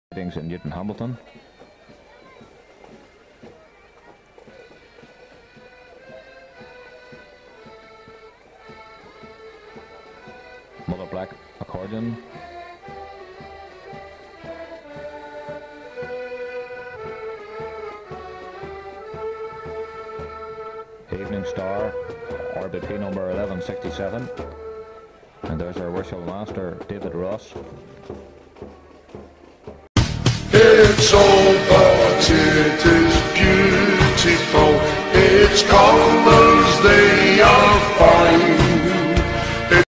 Things in Newton Hamilton. Mullabrack accordion. Evening Star, RBP number 1167. And there's our worship master, David Ross. It's all but it is beautiful. It's common.